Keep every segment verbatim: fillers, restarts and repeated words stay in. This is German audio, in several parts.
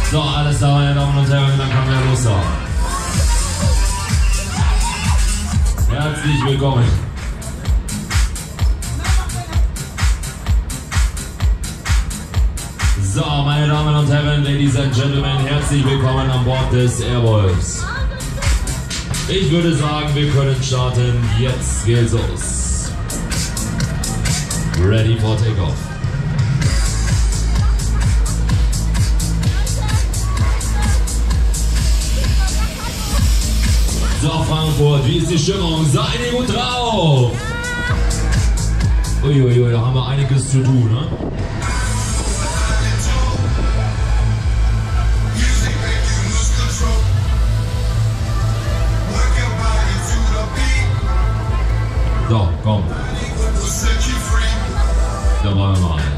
So, alles da, meine Damen und Herren, dann können wir los. Herzlich willkommen. So, meine Damen und Herren, Ladies and Gentlemen, herzlich willkommen an Bord des Airwolves. Ich würde sagen, wir können starten. Jetzt geht's los. Ready for takeoff. So, Frankfurt, wie ist die Stimmung? Seid ihr gut drauf? Uiuiui, da haben wir einiges zu tun, ne? So, komm. Da wollen wir mal.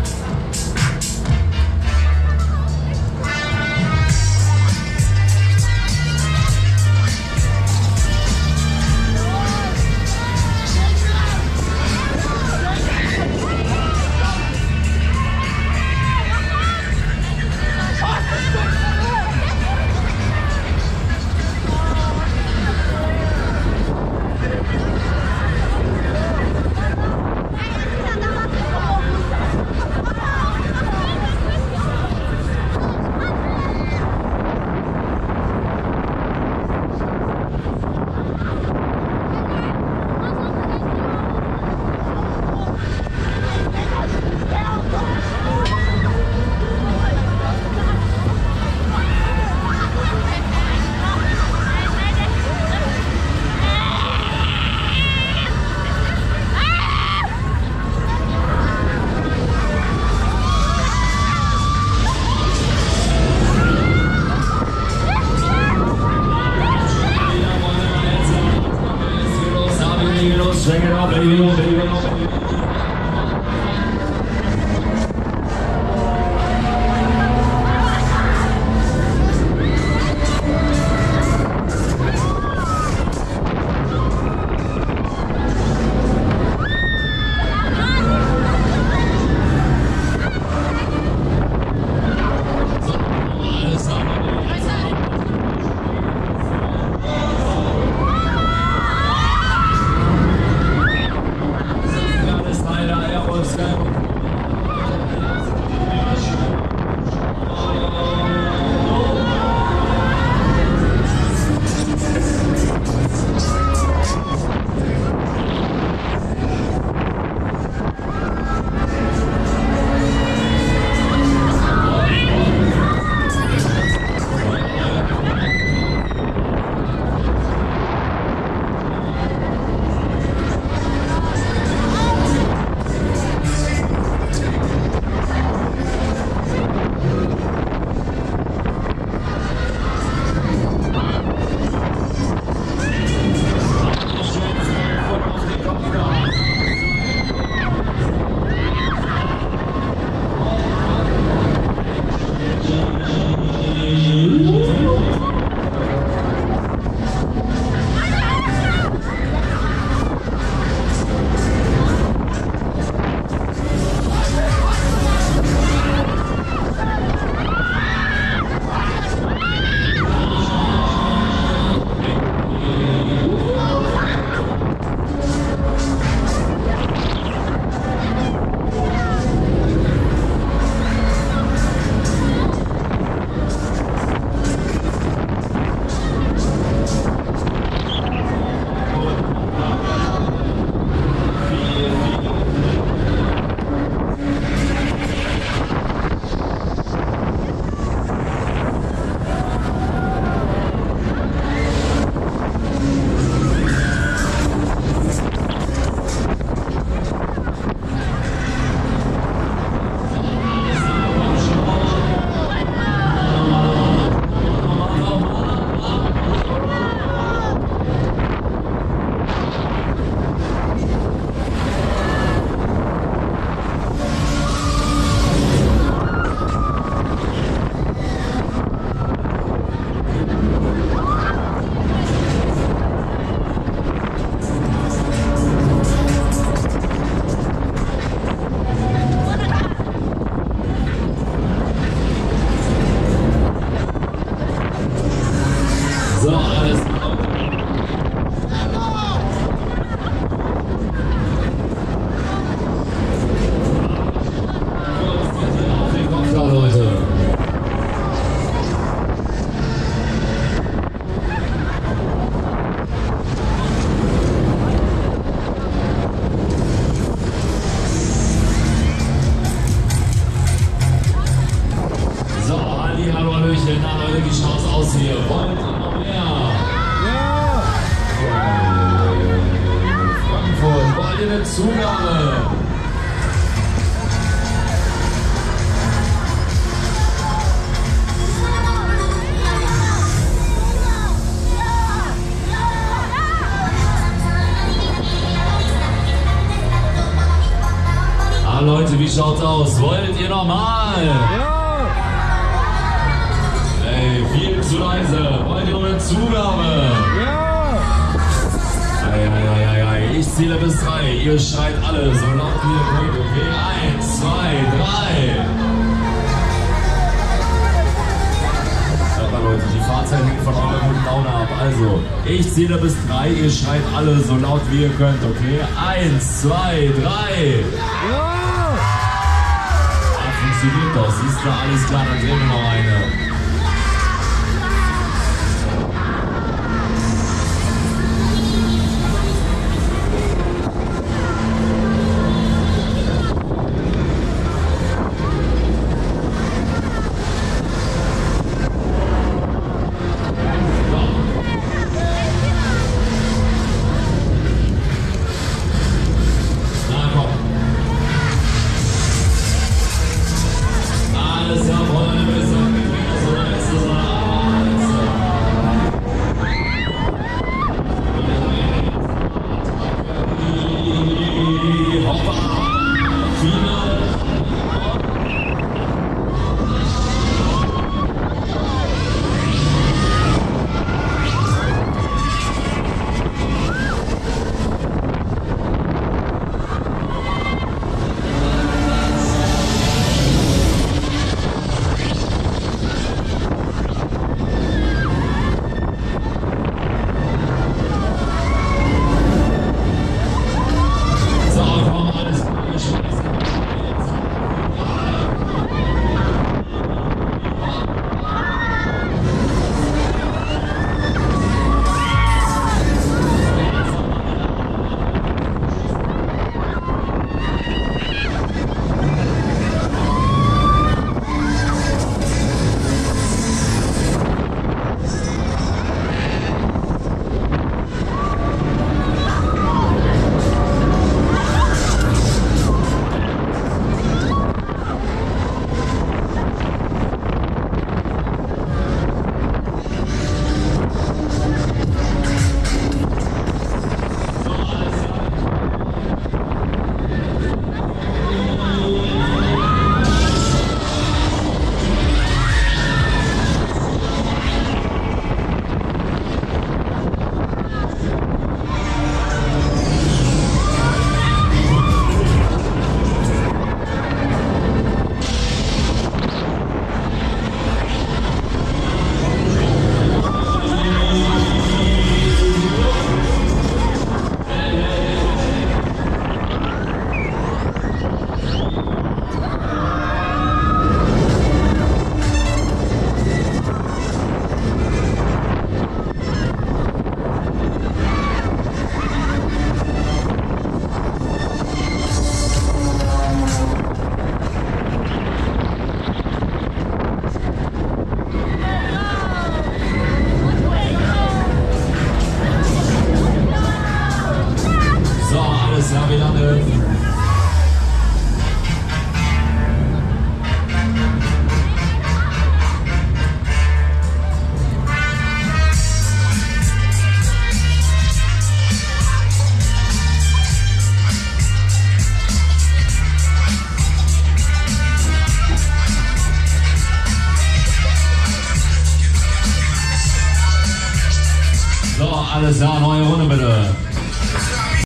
Check it out, baby. Hallöchen, na Leute, wie schaut's aus hier? Wollt ihr noch mehr? Ja! Frankfurt, wollt ihr eine Zugabe? Ah, Leute, wie schaut's aus? Wollt ihr noch mal? Ja! Ey, viel zu leise. Wollt ihr noch eine Zugabe? Ja! Ei, ei, ei, ei, ei. Ich zähle bis drei. Ihr schreit alle so laut wie ihr könnt. Okay, eins, zwei, drei. Hört mal, Leute, die Fahrzeit hängt von eurer guten Laune ab. Also, ich zähle bis drei. Ihr schreit alle so laut wie ihr könnt. Okay, eins, zwei, drei. Ja! Funktioniert doch, siehst du, alles klar, dann drehen wir noch eine. Alles klar,